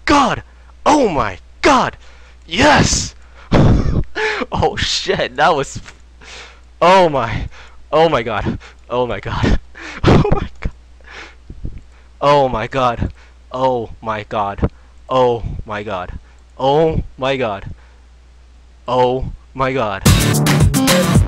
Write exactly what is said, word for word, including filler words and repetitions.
god! Oh my god! Yes! Oh shit, that was... Oh my... Oh my god. Oh my god. Oh my god. Oh my god. Oh my god. Oh my god. Oh my god. Oh my god.